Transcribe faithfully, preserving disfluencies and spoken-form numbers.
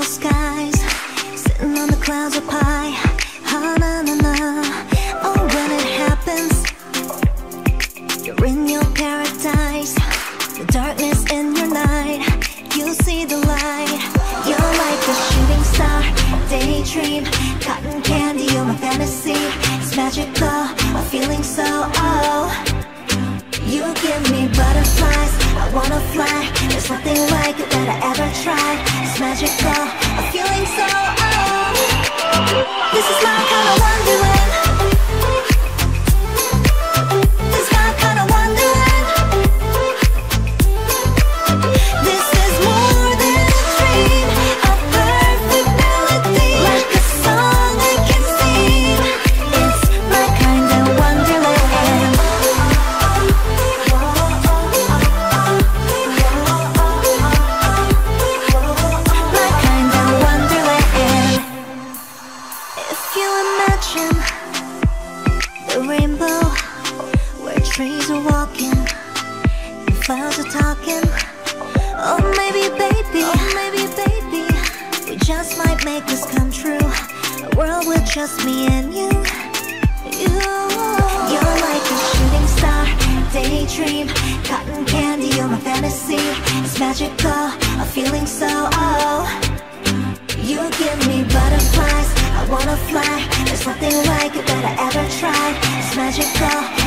beautiful skies, sitting on the clouds up high. Ah, na, na, na. Oh, when it happens, you're in your paradise. The darkness in your night, you see the light. You're like a shooting star, daydream, cotton candy, you're my fantasy. It's magical, a feeling so, oh. You give me butterflies, I wanna fly. There's nothing like it that I ever tried. It's magical, a feeling so, oh. This is my kind of wonderland. This is my kind of wonderland. This is more than a dream, a perfect melody, like a song I can sing. It's my kind of wonderland. My kind of wonderland. If you imagine the rainbow, where trees are walking and clouds are talking. Oh, maybe baby, oh, maybe baby, we just might make this come true. A world with just me and you. You, you're like a shooting star, daydream, cotton candy, you're my fantasy. It's magical, a feeling so, oh. You give me butterflies, I wanna fly. There's nothing like it that I ever tried. It's magical,